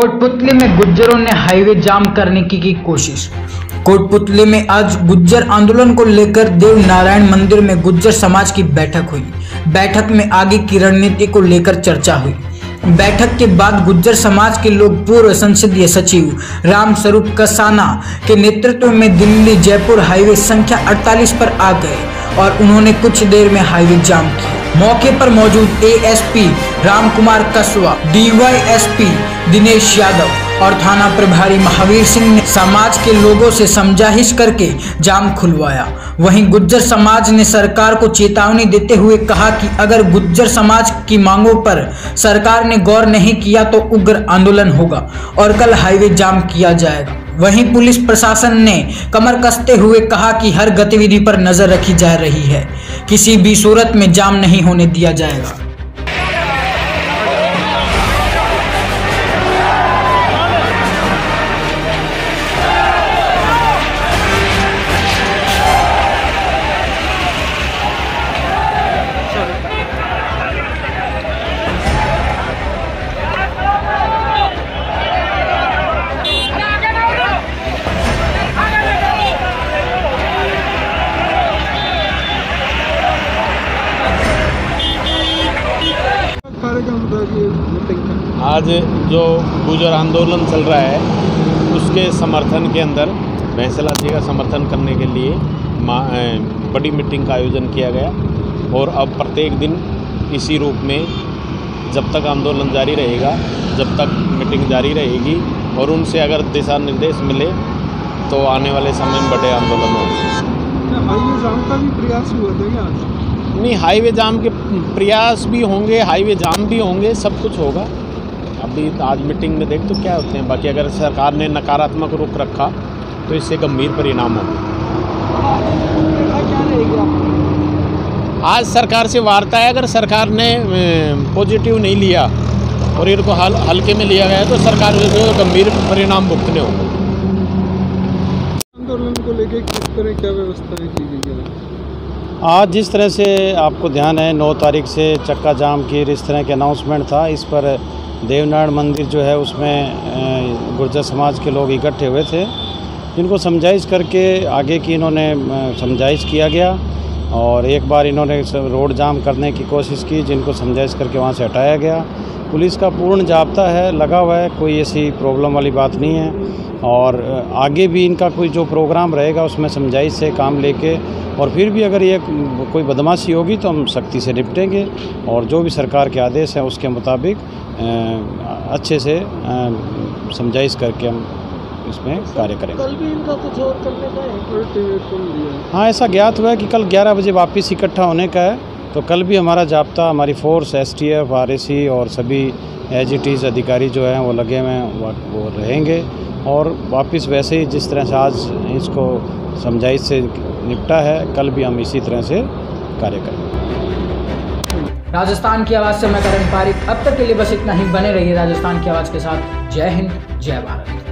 कोटपुतली में गुज्जरों ने हाईवे जाम करने की कोशिश। कोटपुतली में आज गुज्जर आंदोलन को लेकर देव नारायण मंदिर में गुज्जर समाज की बैठक हुई। बैठक में आगे की रणनीति को लेकर चर्चा हुई। बैठक के बाद गुज्जर समाज के लोग पूर्व संसदीय सचिव राम स्वरूप कसाना के नेतृत्व में दिल्ली जयपुर हाईवे संख्या 48 पर आ गए और उन्होंने कुछ देर में हाईवे जाम किया। मौके पर मौजूद एएसपी रामकुमार कसवा, डीवाईएसपी दिनेश यादव और थाना प्रभारी महावीर सिंह ने समाज के लोगों से समझाइश करके जाम खुलवाया। वहीं गुज्जर समाज ने सरकार को चेतावनी देते हुए कहा कि अगर गुज्जर समाज की मांगों पर सरकार ने गौर नहीं किया तो उग्र आंदोलन होगा और कल हाईवे जाम किया जाएगा। वहीं पुलिस प्रशासन ने कमर कसते हुए कहा कि हर गतिविधि पर नजर रखी जा रही है, किसी भी सूरत में जाम नहीं होने दिया जाएगा। आज जो गुज्जर आंदोलन चल रहा है उसके समर्थन के अंदर भैंसला जी का समर्थन करने के लिए बड़ी मीटिंग का आयोजन किया गया और अब प्रत्येक दिन इसी रूप में जब तक आंदोलन जारी रहेगा, जब तक मीटिंग जारी रहेगी और उनसे अगर दिशा निर्देश मिले तो आने वाले समय में बड़े आंदोलन होंगे। हाईवे जाम का भी प्रयास हुआ था क्या? नहीं, हाईवे जाम के प्रयास भी होंगे, हाईवे जाम भी होंगे, सब कुछ होगा। अभी आज मीटिंग में देख तो क्या होते हैं, बाकी अगर सरकार ने नकारात्मक रुख रखा तो इससे गंभीर परिणाम होंगे। आज सरकार से वार्ता है, अगर सरकार ने पॉजिटिव नहीं लिया और इनको हल्के में लिया गया तो सरकार को गंभीर परिणाम भुगतने होंगे। आंदोलन को लेकर किस तरह क्या व्यवस्थाएं की गई है? आज जिस तरह से आपको ध्यान है 9 तारीख से चक्का जाम की इस तरह के अनाउंसमेंट था, इस पर देवनारायण मंदिर जो है उसमें गुर्जर समाज के लोग इकट्ठे हुए थे, जिनको समझाइश करके आगे की इन्होंने समझाइश किया गया और एक बार इन्होंने रोड जाम करने की कोशिश की, जिनको समझाइश करके वहाँ से हटाया गया। पुलिस का पूर्ण जाब्ता है, लगा हुआ है, कोई ऐसी प्रॉब्लम वाली बात नहीं है और आगे भी इनका कोई जो प्रोग्राम रहेगा उसमें समझाइश से काम लेके और फिर भी अगर ये कोई बदमाशी होगी तो हम सख्ती से निपटेंगे और जो भी सरकार के आदेश हैं उसके मुताबिक अच्छे से समझाइश करके हम इसमें कार्य करेंगे। कल भी इनका कुछ और करने का है? हाँ, ऐसा ज्ञात हुआ है कि कल 11 बजे वापस इकट्ठा होने का है, तो कल भी हमारा जाब्ता, हमारी फोर्स STF, RAC और सभी AGTs अधिकारी जो हैं वो लगे हुए हैं, वो रहेंगे और वापस वैसे ही जिस तरह से आज इसको समझाइश से निपटा है, कल भी हम इसी तरह से कार्य करेंगे। राजस्थान की आवाज़ से मैं करण पारिक। अब तक के लिए बस इतना ही। बने रहिए राजस्थान की आवाज़ के साथ। जय हिंद, जय भारत।